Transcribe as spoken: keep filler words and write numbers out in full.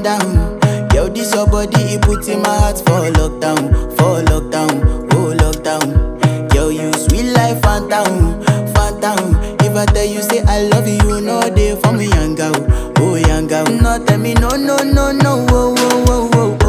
down. Yo, this your body, it puts in my heart for lockdown, for lockdown, oh lockdown. Yo, you sweet life, phantom, phantom. If I tell you say I love you, you know they for me young girl, oh young girl. No tell me no, no, no, no, oh, oh, oh, oh.